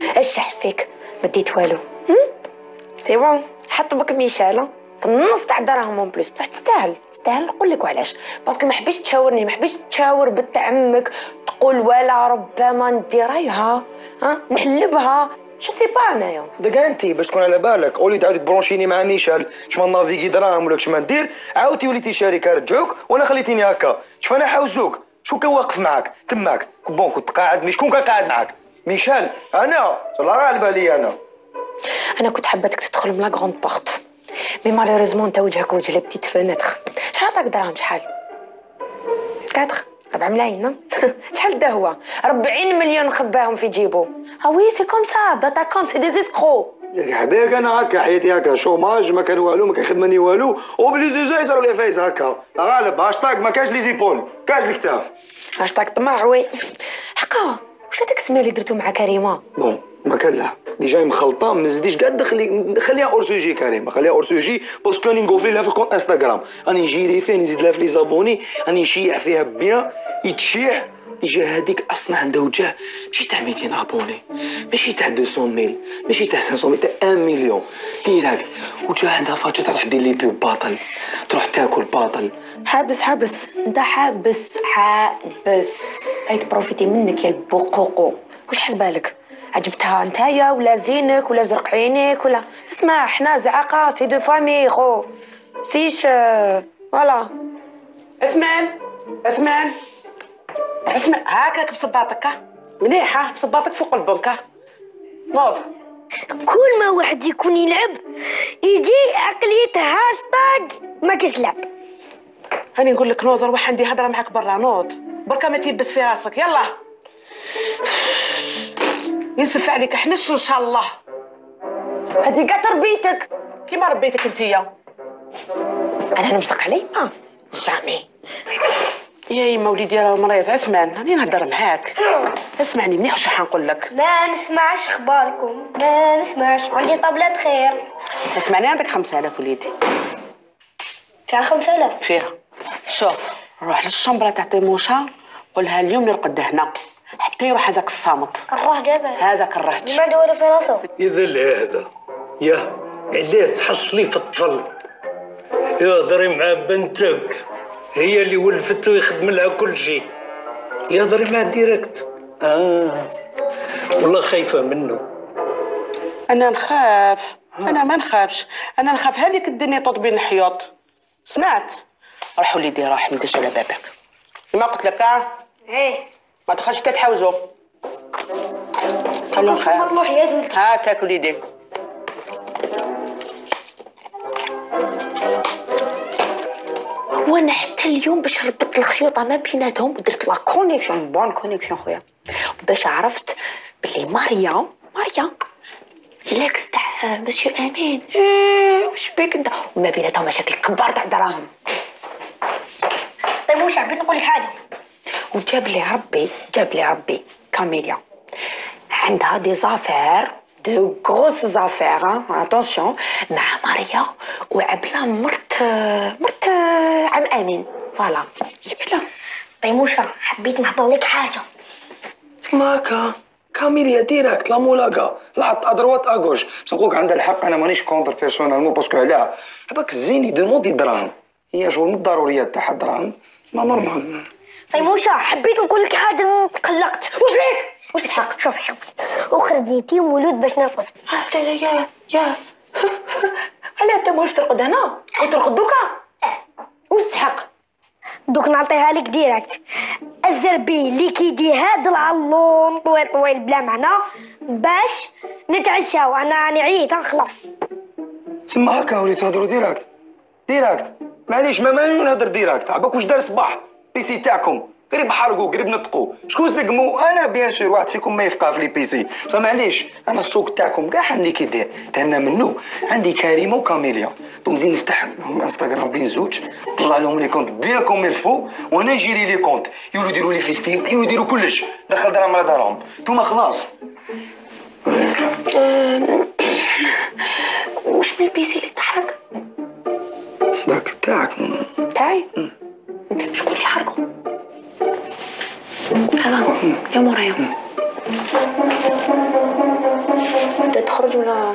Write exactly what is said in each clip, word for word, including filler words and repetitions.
الشح فيك ما ديت والو. سي بون حط بك ميشاله في النص تاع الدراهم اون بليس، بصح تستاهل تستاهل. نقول لك وعلاش، باسكو ما حبيتش تشاورني، ما حبيتش تشاور بنت عمك تقول ولا ربما نديريها ها نحلبها شو سي با انايا. داك انت باش تكون على بالك اولي تعاود تبرونشيني مع ميشال شفا نافيكي دراهم ولا كش ما ندير، عاودتي وليتي شركه رجعوك وانا خليتيني هكا. شوف انا حاوزوك شكون كان واقف معاك تماك بون كنت قاعد مي شكون كان قاعد معاك؟ ميشال انا والله راه على بالي انا انا كنت حبتك تدخل من لا غروند بورت مي مالوريزمون انت وجهك وجه لبتيت فنتر. شحال عطاك دراهم؟ شحال؟ كاتر ربع ملايين. شحال دا هو؟ أربعين مليون خباهم في جيبو. اه وي سي كوم سا داتا كوم سي دي زيسكرو. ياك حبيك انا هكا حياتي هكا شوماج ما كان والو ما كنخدمني والو وبلي زوزا يصيروا لي فايز هكا غالب هاشتاغ ما كاش لي زيبول كاش الكتاف هاشتاغ طماع. وي حقا واش هذاك السمير اللي درتو مع كريمه؟ بون ما كان لا ديجا مخلطه ما نزيديش كاع دخلي خليها اور سوجي كريمه خليها اور سوجي باسكو راني نقوفلي لها في الكونت انستغرام راني نجيري فيه نزيد لها في لي زابوني راني نشيع فيها بيان يتشيع يجي هذيك اصلا عندها وجه ماشي تاع ميتين ابوني ماشي تاع مئتين ميل ماشي تاع خمسمية ميل تاع واحد مليون ديراكت وجه عندها فاجة تروح دير لي بيو باطل تروح تاكل باطل. حابس حابس انت حابس حابس هاي تبروفيتي منك يا البقوقو. واش حسبالك عجبتها نتايا ولا زينك ولا زرق عينيك ولا اسمع حنا زعقه سي دو فامي خو سيش فوالا. عثمان عثمان عثمان هاكاك بصباطك مليحه بصباطك فوق البنكه نوض. كل ما واحد يكون يلعب يجي عقليته هاشتاج ما كاش لعب. هاني نقول لك نوض روح عندي هضره معاك برا نوض بركه ما تيبس في راسك يلا ينسف عليك حنش ان شاء الله. هذه كاع تربيتك كيما ربيتك انتيا. انا نمسك علي اه جامي يا يما وليدي راه مريض عثمان راني نهضر معاك اسمعني مليح واش حنقول لك. ما نسمعش اخباركم ما نسمعش عندي طبلة خير. اسمعني عندك خمسة آلاف وليدي فيها خمسة آلاف فيها. شوف روح للشمبرة تاع تيموشا قولها اليوم نرقد هنا حتى يروح هذاك الصامت الروح جابه هذاك الرهج ما عنده في راسه. إذا هذا يا علاه تحصلي في الطفل يهضري مع بنتك هي اللي ولفته ويخدم لها كل شيء يهضري مع ديريكت. اه والله خايفه منه. انا نخاف انا ما نخافش انا نخاف هذيك الدنيا تطبي الحياط. سمعت روح وليدي راح مدش على بابك ما قلت لك اه ايه ما تخرجش تتحوزوا. انا نخاف هاكاك وليدي. وانا حتى اليوم باش ربطت الخيوطه ما بيناتهم ودرت لا كونيكسيون بون كونيكسيون خويا باش عرفت باللي ماريا ماريا لاكس تاع مسيو امين. ايه واش بيك انت وما بيناتهم مشاكل كبار تاع دراهم. طيب واش حبيت نقول لك حاجه وجاب لي ربي جاب لي ربي كاميليا عندها دي زافير دو غروس زافير اتونسيون مع ماريا وعبله مرت مرت عم امين فوالا جميله. طيموشة حبيت نحضر لك حاجه. ماكا كاميليا ديراكت لا مولاكا لا ادروات اغوش سوقوك عندها الحق انا مانيش كونتر بيرسونالمون باسكو علاه عباك الزيني دوموندي دراهم هي شغل من الضروريات تاعها الدراهم ما نورمال. طيموشة حبيت نقول لك حاجه تقلقت. واش بيك واش الحق شوف شوف وخرجتي مولود باش نرقد. حتى يا يا علاه انت ماش ترقد هنا وترقد دوكا واش تحق دوك نعطيها لك ديريكت. الزربي اللي كيدي هاد العلوم طويل طويل بلا معنى باش نتعشاو. انا راني عييت خلاص. سما هكا وليت تهضروا ديراكت ديراكت معليش ما ماني نهضر ديراكت عباك واش دار صباح بيسي تاعكم قريب حرقوا قريب نطقوا شكون سقموا انا بيان سور واحد فيكم ما يفقه في لي بيسي بصح معليش انا السوق تاعكم كاع اللي كيدير تهنا منه عندي كريمه وكاميليا دونك زين نفتح لهم انستغرام بين زوج نطلع لهم لي كونت بيان كوم الفو وانا نجيري لي كونت يولوا يديروا لي فيستيم يولوا يديروا كلش دخل دراهم على دارهم نتوما خلاص. واش من البيسي اللي تحرق؟ صداك تاعك تاعي شكون اللي حرقو؟ هذا يا مورايا بدها تخرج ولا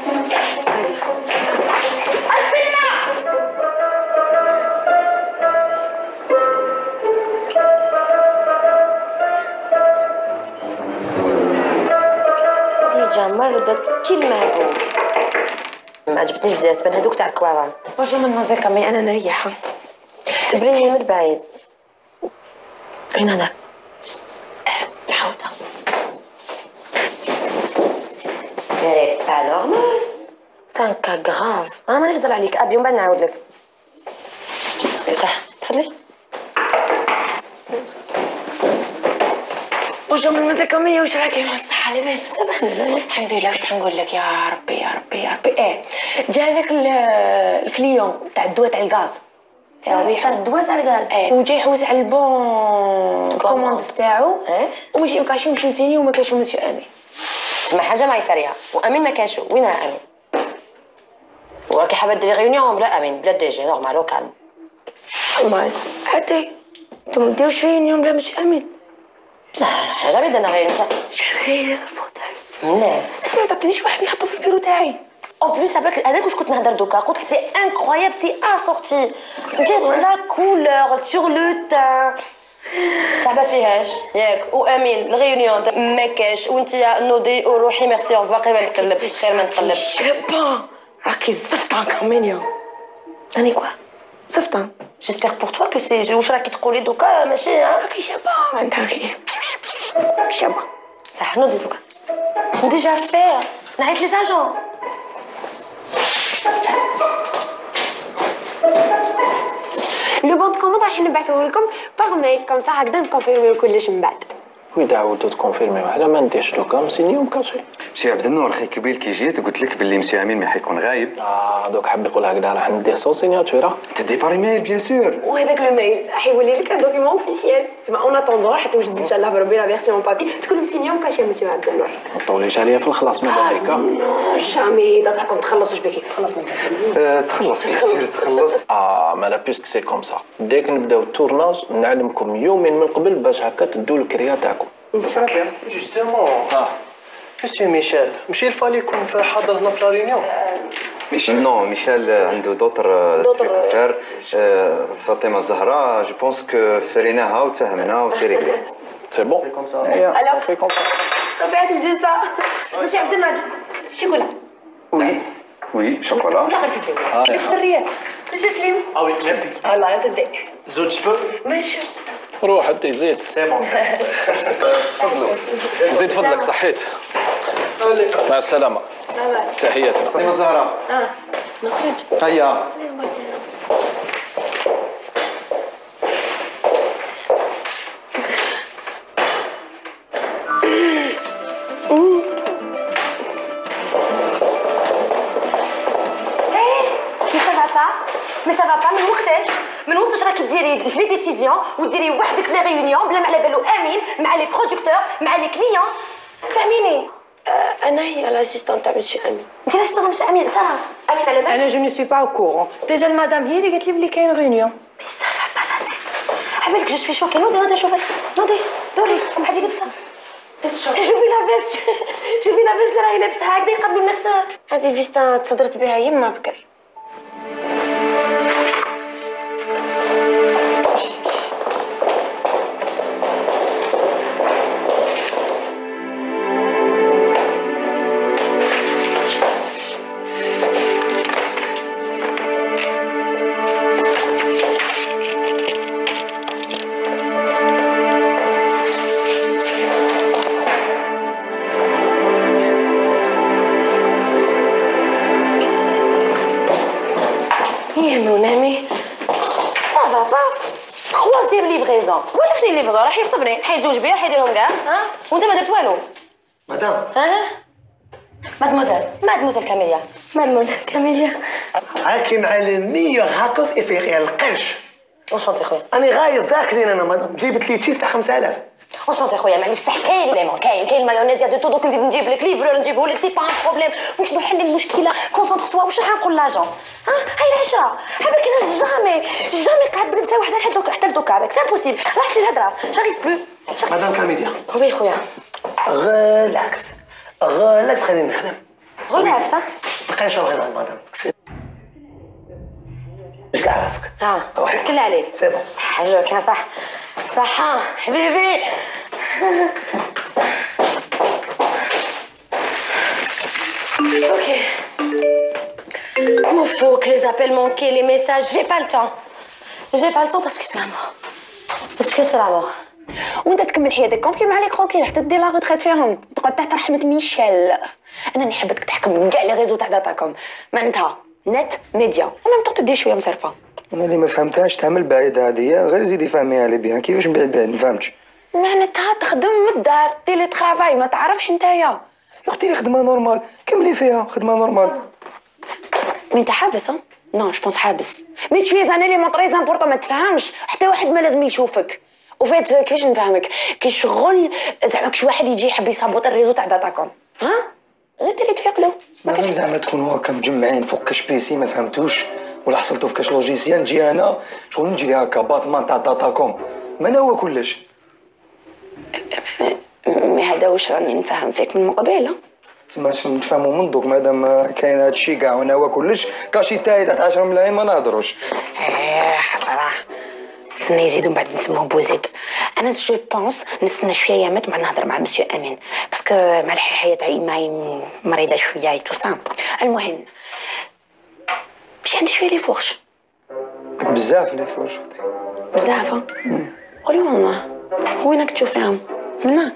ديجا مرضت كل ما هو ما عجبتنيش بزاف تبان هذوك تاع الكوارع. بونجور مادموزيل كامي انا نريحه تبريني من بعيد. اين هذا؟ الحوضه يا با نورمال سان كا غراف. ما ما نهضر عليك ابي ومن بعد نعاود لك. صح تفضلي. بونجور مادموزيل كامي واش راكي مع الصحه لاباس؟ الحمد لله الحمد لله. واش نقول لك يا ربي يا ربي يا ربي ايه جا هذاك الكليون تاع الدواء تاع الغاز تاع الدواء تاع الغاز ايه وجاي يحوس على البون كوموند تاعو ايه وماشي مكاش مش مسيني وما كاش مسيو امين. تسمى حاجه ما يفريها وامين ما كانش وين راه امين؟ وراكي حابه ديري ريونيون بلا امين بلا دي جي نورمال وكالم. نورمال عادي انتم ما ديروش ريونيون بلا مش امين. لا حنا جامي درنا ريونيون. شغيله الفوتاي لا اسمع ما تعطينيش واحد نحطو في البيرو تاعي. اون بليس هذاك هذاك واش كنت نهضر دوكا قلت سي انكرويابل سي اسورتي جات لا كولور سور لو تان صعبه فيهاش ياك وامين الريونيون ما كاش وانت نوضي وروحي ميرسي اورفوار قبل ما نتقلب خير ما نتقلب. شابه راكي زفطان كامينيا اني كوا زفطان. جيسبيغ بور توا كو سي واش راكي تقولي دوكا ماشي راكي شابه انت راكي شابه صح. نوضي دوكا ديجا فير نعيط لي زاجون. لو بون كوموند راح نبعثوه لكم باغ ميل كوم سا هكذا نكونفيرميو كلش من بعد. وإذا عاودتو تكونفيرميو على ما نديرش دوكا مسينيو مكاشي. مسي عبد النور خي كبير كي جيت قلت لك باللي مسي امين ما حيكون غايب. اه دوك حاب يقول هكذا راح ندير سون سيناتورا. تدي بار ايميل بيان سور. وهذاك الميل راح يولي لك ان دوكيمون اوفيسيال تما اون اتوندون حتى توجد ان شاء الله بربي لا فيرسيون بابي تكون مسينيو مكاشي مسيو عبد النور. ما تطوليش عليا في الخلاص ما بالك. جامي داك راكم تخلصوا واش بكي تخلص من أه تخلص بيان سور تخلص. اه ما لا بيسك سي كوم سا ديك نبداو التورناج نعلمكم يومين من قبل باش هكا تدوا الكريا تاعكم. جوستومون اه مسيو ميشيل ماشي الفالي يكون حاضر هنا في لا ريونيون. ميشيل نو ميشيل عنده دوطر دوطر فير. فاطمه الزهراء جو بونس كو فريناها وتفهمنا وسي ريغلي. سي بون الو في كوم طبيعه الجلسه ماشي عبد الناجي شوكولا. وي وي شوكولا. لا غير تدي الدريات باش سليم. اه وي ميرسي. الله تدي زوج شفو ماشي روح انت زيد. سي بون تفضلوا زيد فضلك صحيت. مع السلامه. تحياتي. فاطمه الزهراء. اه نخرج هيا. مي سافا با من وقتاش من وقتاش راكي ديري لي ديسيزيون وديري وحدك لي ريونيون بلا ما على بالو امين مع لي برودكتور مع لي كليون فهميني. انا هي لاسيستونت تاع مسيو امين. انت لاسيستونت تاع مسيو امين ساره امين على بالك؟ انا جو نو سوي با او كورون ديجا المدام هي اللي قالت لي بلي كاين ريونيون. مي سافا با لا تيت عبالك جو سوي شوكي. نوضي نوضي شوفي نوضي دوري محدي لبسه شوفي لاباس شوفي لاباس اللي راهي لابسها هكذا يقبلوا الناس. هذه فيستا تصدرت بها يما بكري. troisième livraison. ولا فين الليفرور راح يخطبني حيتزوج بيا حيديرهم كاع ها وانت ما درت والو. مدام ها مادموزيل مادموزيل كاميليا مادموزيل كاميليا هاكي مع المية هاكا في افريقيا القرش. اونشونتي خويا. انا غايز داخلين انا مدام جيبت لي تيس تاع خمسة آلاف. اونشونتي خويا معليش بصح كاين ليمون كاين كاين مايونيز يا دو تو دوك نزيد نجيب لك ليفرور نجيبه لك سي با ان بروبليم. واش نحل المشكله كونسونطر توا واش راح نقول لاجون ها هاي العشره حبك انا جامي جامي قاعد بنسى وحده حتى حتى دوكا بك سي امبوسيبل راحت لي الهضره جاريف بلو. مدام كاميليا وي خويا غلاكس غلاكس خليني نخدم. غلاكس ها؟ بقى نشرب غير المدام. كاع راسك. اه نتكل عليك. سي بون. حاجة كان صح صح حبيبي. Ok. Mon fou, les appels manqués, les messages, j'ai pas le temps. J'ai pas le temps parce que c'est la mort. Parce que c'est la mort. وانت تكمل حياتك كومبلي مع لي كروكي حتى دير لا غوتريت فيهم تقعد تحت رحمة ميشيل. انا نحبك تحكم كاع لي ريزو تاع داتاكم معناتها نت ميديا ومام طون تدي شويه مصرفه. انا اللي ما فهمتهاش تعمل بعيد هذه غير زيدي فهميها لي بيان كيفاش بعيد بعيد ما فهمتش. معناتها تخدم من الدار تيلي ترافاي ما تعرفش نتايا. يا اختي لي خدمه نورمال كملي فيها خدمه نورمال. مي انت حابس ها؟ نو جو بونس حابس. مي تشوي زانا لي مون طري امبورطون ما تفهمش حتى واحد ما لازم يشوفك. وفات كيفاش نفهمك كي شغل زعما كش واحد يجي يحب يصابوط الريزو تاع داتاكم ها غير ديري تفيق له. ما كاينش زعما تكونوا هكا مجمعين فوق كاش بيسي ما فهمتوش ولا حصلتوا في كاش لوجيسيال نجي انا شغل نجي هكا باطمان تاع داتاكم ما انا هو كلش. مي هذا واش راني نفهم فيك من قبيله. تما نتفاهموا من دوك مادام كاين هادشي كاع وانا هو كلش كاشي تاعي تاع عشرة ملايين ما نهضروش. ايه حسره نستنى يزيدوا بعد نسموه بوزيد. انا جو بونس نستنى شويه ايامات مع نهضر مع مسيو امين باسكو مع الحياه تاعي معي مريضه شويه اي تو سا. المهم باش عندي شويه لي فورش بزاف لي فورش اختي بزاف. قولي والله وينك تشوفهم هنا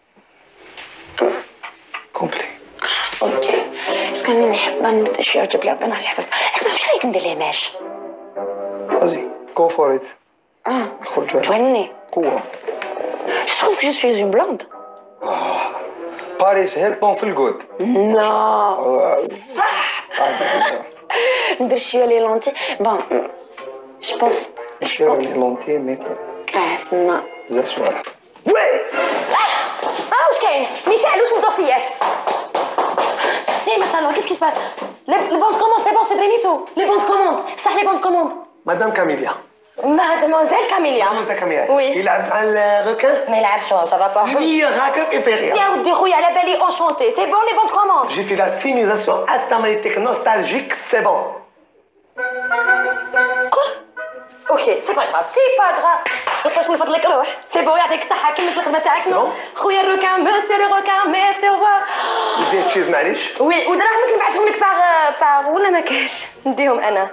كومبلي. اوكي بس كان نحب نبدا شويه نجيب لي ربنا يحفظ. اخنا واش رايك ندير ليه ماش؟ Vas-y, go for it. اه خرج على تولني قوة. Je trouve que je suis une blonde. باريس هيلتون في الجود. نو ندير شويه لي لونتي بون جو بونس شير لي لونتي مي اه سما بزاف صوالح. وي اه واش كاين ميشيل واش الدوسيات ايه مثلا كيس كي سباس لي بون كوموند سي بون سوبريمي تو لي بون كوموند صح لي بون كوموند. مدام كاميليا. مادموزيل كاميليا. مدام كاميليا. وي يلعب مع الروكان. ما يلعبش سافا با. هي هكاك يفيريا. يا ودي خويا على بالي اونشونتي سي بون لي بون كوموند. J'ai fait la signalisation astamalitique nostalgique, c'est bon. اوكي سي با غراف سي با غراف كيفاش من فضلك روح سي بون يعطيك الصحه كمل الخدمه تاعك. نو خويا الروكان مسيو لو روكان ميرسي اوفوار. بديت تشيز معليش. وي ودراهمك نبعثهم لك باغ باغ ولا ما كاش نديهم انا.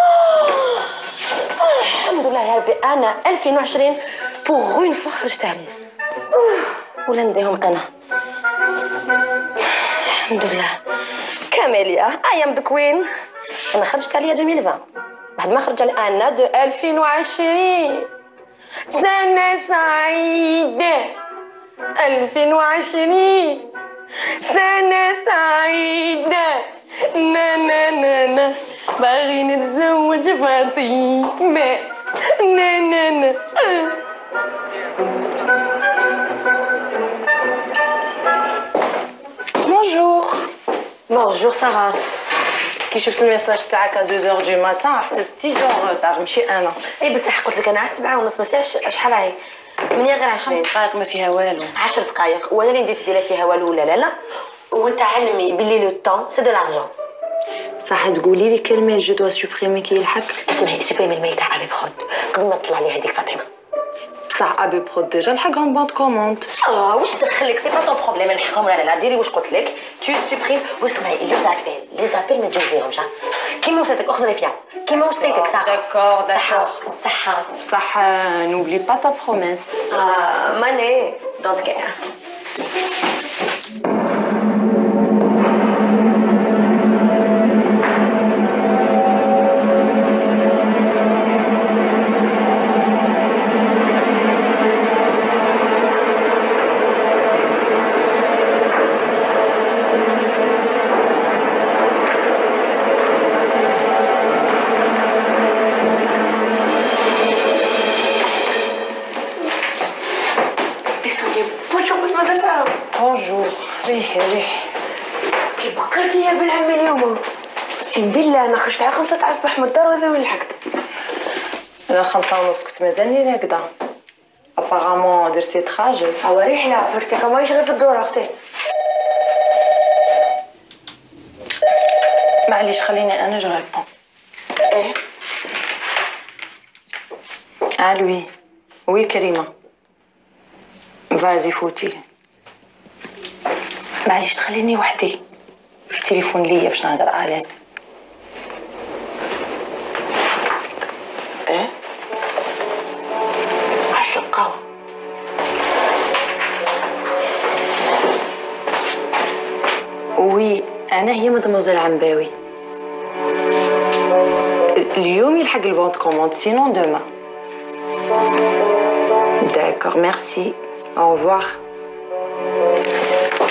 الحمد لله يا ربي انا ألفين وعشرين بوغ اون فوا خرجت عليه ولا نديهم انا. الحمد لله كاميليا ايام ذا كوين. انا خرجت عليا ألفين وعشرين بعد ما خرج علي انا دو ألفين وعشرين سنة سعيدة. ألفين وعشرين سنة سعيدة. نا نا نا نا باغي نتزوج فاطمة. نا نا نا بونجور. بونجور سارة. كي شفت الميساج تاعك ا deux heures du matin حسبتي جون روتار ماشي انا. اي بصح قلت لك انا على سبعة ونص ما ساعش شحال هاي مني غير عشرين دقائق ما فيها والو. عشر دقائق وانا اللي ندير ديرها فيها والو ولا لا لا. وانت علمي بلي لو طون سي دو لارجون. صح تقولي لي كلمه جو دوا سوبريمي كي يلحق. اسمعي سوبريمي الميل تاع ابي برود قبل ما تطلع لي هذيك فاطمه. بصح ابي برود ديجا لحقهم بونط كوموند. اه واش دخلك سي با طون بروبليم نلحقهم ولا لا. ديري واش قلت لك تو سوبريم. واسمعي لي زابيل لي زابيل ما تجوزيهمش كيما وصيتك اخزري فيها كيما وصيتك صح. داكور داكور صح صح نوبلي با تا بروميس. اه ماني دونت كير. بونجور. ريحي ريحي كي بكرتي يا بن عمي اليوم اقسم بالله انا خرجت على خمسة تاع الصباح من الدار ولا وين لحقت. انا خمسة ونص كنت مازالني راقده ابارامون درتي تراجل. هو رحله فرتي كما يشغل في الدور اختي. معليش خليني انا جو ريبون. ايه الوي وي كريمه فازي فوتي. معليش تخليني وحدي في تليفون ليا باش نهضر على ايه عالشقاوة. وي انا هي مدموزيل عنباوي. اليوم يلحق البونت كوموند سينون دوما. داكور ميرسي او ريفوار.